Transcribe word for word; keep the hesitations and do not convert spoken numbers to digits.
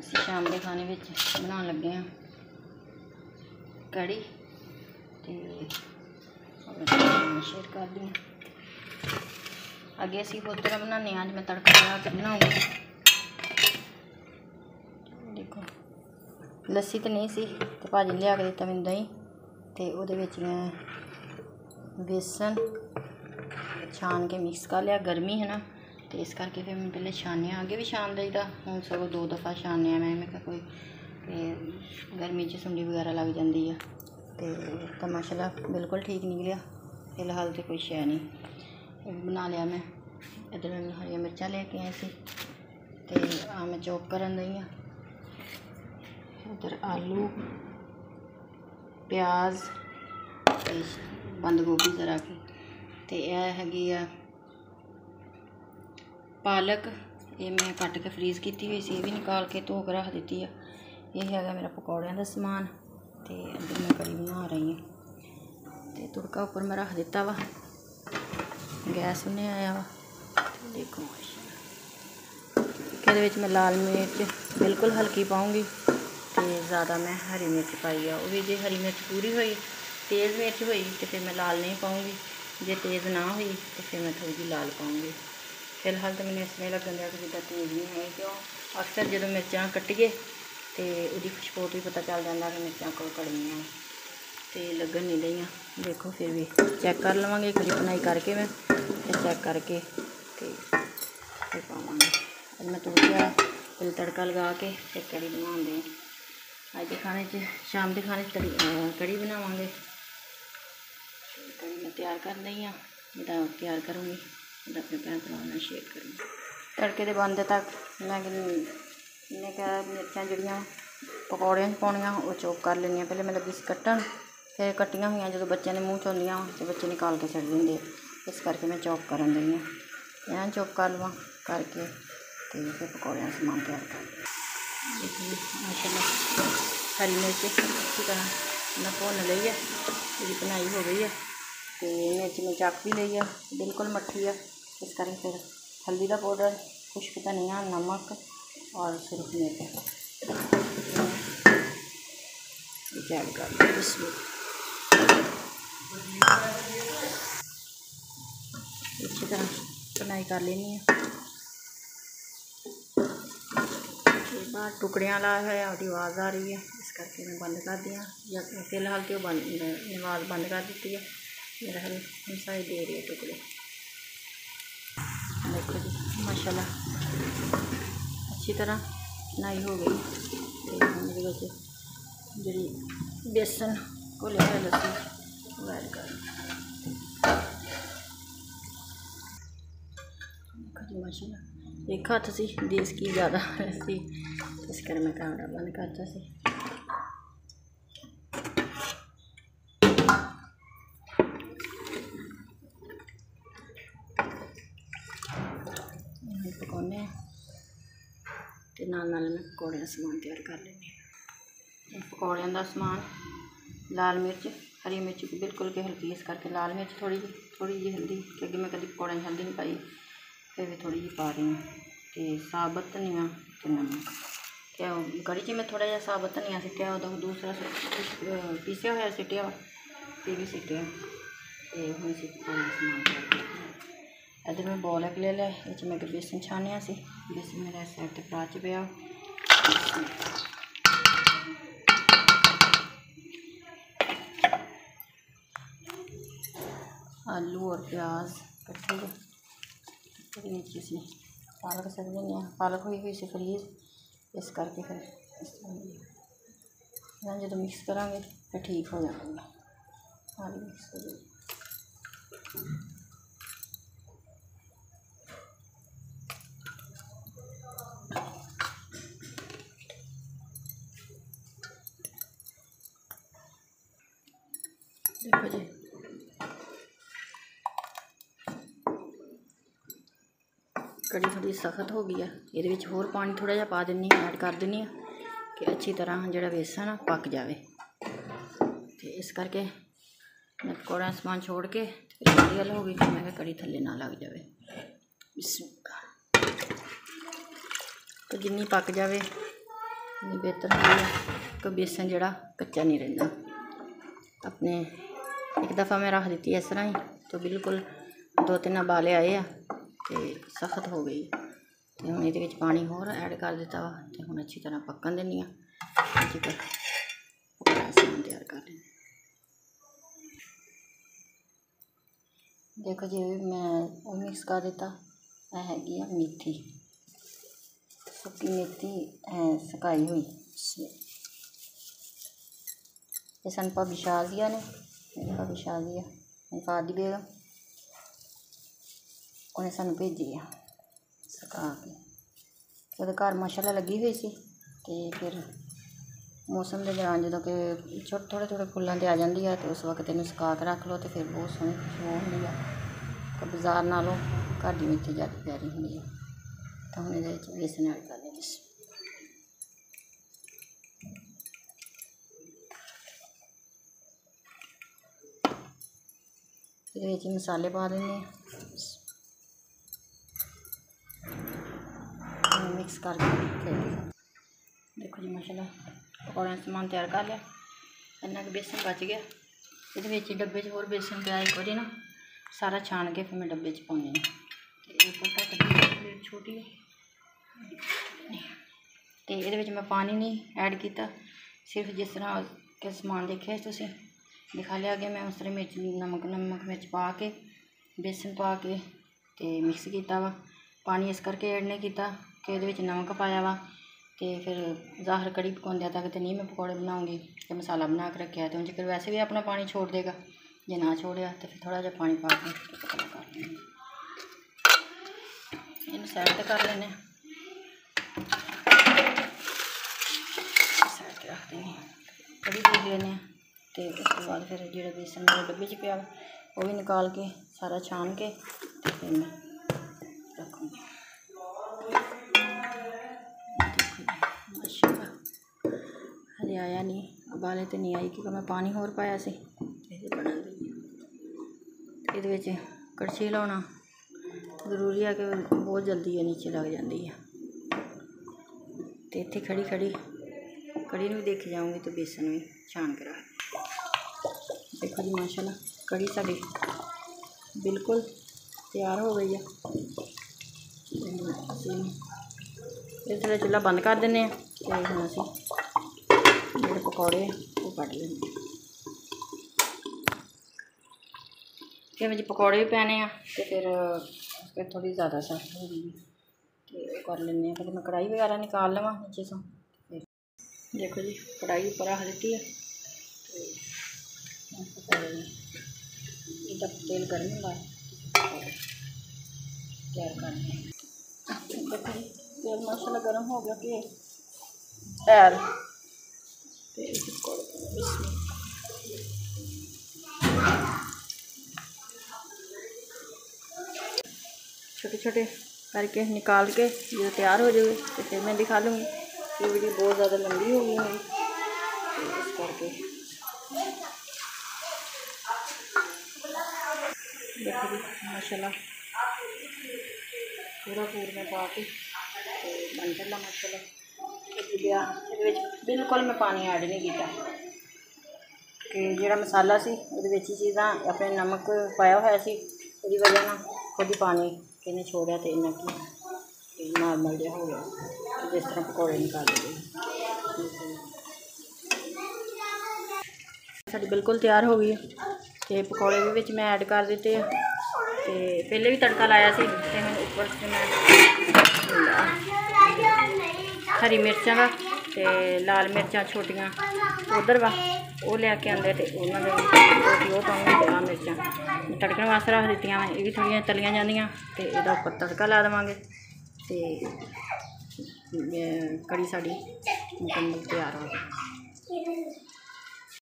ਅਸੀਂ ਸ਼ਾਮ ਦੇ ਖਾਣੇ ਵਿੱਚ ਬਣਾਉਣ ਲੱਗੇ ਹਾਂ ਕੜੀ ਤੇ शेयर कर दी। अगे असी बहुत तरह बनाने, अज मैं तड़का लगा के बनाऊँगी। देखो लस्सी तो नहीं सी तो भाजी ने लिया के दिता मैंने दही, तो वो मैं बेसन छान के मिक्स कर लिया। गर्मी है ना तो इस करके फिर मैं पहले छाने, अगे भी छान दईदा, हूँ सगों दो दफ़ा छाने मैं मैं कोई गर्मी च सुंडी वगैरह लग जाती है। तो माशाल्लाह बिल्कुल ठीक निकलिया। फिलहाल तो कोई शै नहीं बना लिया मैं। इधर मैं हरी मिर्चा लेके आई सी ते आ मैं चॉप करन दई हां। इधर आलू प्याज बंद गोभी जरा की ते यह हैगी आ पालक, ये मैं कट के फ्रीज़ की हुई सी, भी निकाल के धो के रख दी है। ये है मेरा पकौड़ियां का समान। तो इधर मैं कड़ी बना रही हूँ तो तुड़का उपर मैं रख दिता वा, गैस उन्हें आया वा। देखो ये मैं लाल मिर्च बिल्कुल हल्की पाऊँगी तो ज़्यादा मैं हरी मिर्च पाई है। वो भी जो हरी मिर्च पूरी हुई तेज़ मिर्च हुई तो फिर मैं लाल नहीं पाऊँगी, जे तेज़ ना हुई तो फिर मैं थोड़ी जी लाल पाऊँगी। फिलहाल तो मैंने इसमें लगन दिया कि जिदा तेज़ नहीं है, क्यों अक्सर जो मिर्चा कट्टिए तो उसकी खुशबू भी पता चल जाता कि मिर्चा को कड़ियाँ तो लगन नहीं रही। देखो फिर भी चेक कर लवेंगे एक बार बनाई करके मैं चेक करके तो फिर पावांगे। अब मैं तुड़का फिर तड़का लगा के फिर कड़ी बनाते हैं। अज के खाने शाम के खाने कड़ी बनावांगे। कड़ी मैं तैयार कर दी हाँ, जब तैयार करूँगी जब अपने भैन भरावां नाल शेयर करूँगी। तड़के के बनते तक मैं इन्हें क्या मिर्चां जड़ियाँ पकौड़ियां पाउणियां वो चॉप कर लेनियां। पहले मैं लगी सी कट्टन, फिर कट्टियां हुई जो बच्चों के मूँह च आउंदियां तो बच्चे निकाल के छड्ड देंगे, इस करके मैं चॉप करन दी हां। मैं चॉप कर लवां करके तो फिर पकौड़ियां समान तैयार कर देखिए। माशाल्लाह हरी मिर्च अच्छी तरह मैं भुन ली है, मेरी बनाई हो गई है। तो मिर्च में चक भी ली है, बिल्कुल मट्ठी है। इस करके फिर हल्दी का पाउडर, खुश्क धनिया, नमक और सुरख मिर्च ऐड कर अच्छी तरह बनाई कर लेनी है। बाहर टुकड़ियाँ ला है और आवाज़ आ रही है, इस करके मैं बंद कर दिया। फिलहाल तो बंद आवाज़ बंद कर दी है। मेरा हल हमसा दे रही है टुकड़े। देखो जी माशाल्लाह अच्छी तरह बनाई हो गई। तो जी बेसन को लिया लस्सी वो ऐड कर माशाल्लाह। एक हाथ से देश की ज़्यादा लस्सी, इस कर मैं कैमरा बंद करता सी। पकाने तो नाल नाल मैं पकौड़ियां समान तैयार कर लेनी। पकौड़ियां का समान लाल मिर्च, हरी मिर्च बिल्कुल के हल्की, इस करके लाल मिर्च थोड़ी जी थोड़ी जी हल्दी, क्योंकि मैं कभी पकौड़े हल्दी नहीं पाई, फिर भी थोड़ी जी पा रही हूँ। तो साबुत धनिया तो नमक, क्या कड़ी च मैं थोड़ा जहा साबुत धनिया सिटिया, दूसरा पीसिया हुआ सिटिया, ये भी सिटिया। तो हम इसी पकौड़े समान तैयार कर। इधर मैं बॉल एक ले लिया, ये मैं बेसन छानिया सी, बेसन मेरा इस साइड तक परात च पिया। आलू और प्याज कट्टे नीचे से पालक सक दें, पालक हुई हुई से फ्रीज, इस करके फिर जो मिक्स करांगे फिर ठीक हो जाएगा। आलू मिक्स हो जाए। देखो जी कड़ी थोड़ी सख्त हो गई है, ये होर पानी थोड़ा जहा पा देनी, ऐड कर देनी है कि अच्छी तरह जो बेसन है पक जाए। तो इस करके मैं पकौड़ा समान छोड़ के कड़ी वाल हो गई, फिर मैं कड़ी थले ना लग जाए। तो जिन्नी पक जाए इन्नी बेहतर होंदी है कि बेसन जिहड़ा कच्चा नहीं रहिंदा। अपने एक दफ़ा मैं रख दी इस तरह ही तो बिल्कुल दो तीन उबाले आए आ ते सख्त हो गई। तो हुण इहदे विच पानी होर ऐड कर दिता वा ते हुण अच्छी तरह पक्कन दिंदी आं। जेकर समान तैयार कर लें। देखो जी मैं मिक्स कर दिता। यह हैगी आ मेथी, सुक्की मेथी सुकाई हुई। ये सन भाभी शाजिया ने, मेरी भाभी शाजिया फादी बेगम, उन्हें सानू भेजी है सुका के। वो घर माशाल्लाह लगी हुई सी ते फिर मौसम के दौरान जो कि छोटे थोड़े थोड़े फुल्लां ते आ जाती है तो उस वक्त इन्हूं सुका के रख लो तो फिर बहुत सोहनी खुशबू होंदी है। तो बाजार नालों घर की मेथी ज़्यादा प्यारी होंदी है। तो हम ये बेसन ऐड कर लें। ये मसाले पा देंगे, मिक्स करके। देखो जी माशाल्लाह पकौड़े समान तैयार कर लिया। इन्ना कि बेसन बच गया। ये डब्बे च होर बेसन पिया एक बारी ना सारा छान के फिर मैं डब्बे च पानी प्लेट छोटी है तो ये मैं पानी नहीं ऐड किया। सिर्फ जिस तरह के समान देखे तुसीं दिखा लिया गया मैं उस तरह मिर्च नमक नमक मिर्च पा के बेसन पा के ते मिक्स किया वा। पानी इस करके ऐड नहीं किया कि ये नमक पाया वा तो फिर ज़ाहिर कड़ी पकाउंदे तक तो नहीं मैं पकौड़े बनाऊँगी तो मसाला बना के रखा है तो जेकर वैसे भी अपना पानी छोड़ देगा। जे ना छोड़िया तो फिर थोड़ा जहा पानी पा के पकौड़ा कर लेंगे। इन साइड पर कर लेने, साइड पर रख देंगे। कड़ी देख लेने तो उसके बाद फिर जो बेसन मेरे डब्बे च पिया वो भी निकाल के सारा छान के तो फिर मैं रखूँगी। माशाल्लाह हजे आया नहीं, उबाले तो नहीं आई क्योंकि मैं पानी होर पाया सी बना दी। ये कड़छी लाना जरूरी है कि बहुत जल्दी है नीचे लग जाती है। तो इतने खड़ी खड़ी कड़ी भी देखी जाऊँगी तो बेसन भी छान के रख। देखो जी माशाल्लाह कड़ी साड़ी बिल्कुल तैयार हो गई है। इसलिए चूल्हा बंद कर दें तो हम असी जो पकौड़े वो कट लेंगे। फिर मुझे पकौड़े भी पैने हैं तो फिर फिर थोड़ी ज़्यादा सख्त हो गई तो कर लें। फिर मैं कढ़ाई वगैरह निकाल लवा नीचे से। फिर देखो जी कढ़ाई ऊपर रख दी है तो तेल गर्म होगा तैयार कर लें। देखो जी तेल माशाल्लाह गर्म हो गया कि तैयार छोटे छोटे करके निकाल के जो तैयार हो जाए तो फिर मैं दिखा लूँगी। ये वीडियो बहुत ज़्यादा लंबी हो गई है तो इस करके देखो जी माशाल्लाह पूरा पूर में पा के बन चला माशाल्लाह। बिल्कुल मैं पानी ऐड नहीं किया कि जो मसाला सी वो चीज़ा अपने नमक पाया हुआ सी उसकी वजह ना खुद ही पानी इन्हें छोड़ा तो इन्ना कि नॉर्मल जहा हो गया तो जिस तरह पकौड़े निकाले गए। साड़ी बिल्कुल तैयार हो गई तो पकौड़े भी विच मैं ऐड कर दिते हैं। तो पहले भी तड़का लाया सी तो मैं उपर से मैं हरी मिर्चा का तो लाल मिर्चा छोटियां उधर वा वो लैके आंदे तो उन्होंने वो पाऊँगी आ मिर्चा तड़कने वास्ते रख दित्तियां मैं ये भी थोड़ियां तलियां जांदियां तो इहदा उपर तड़का ला देवांगे तो कड़ी साड़ी मुकम्मल तैयार हो गई।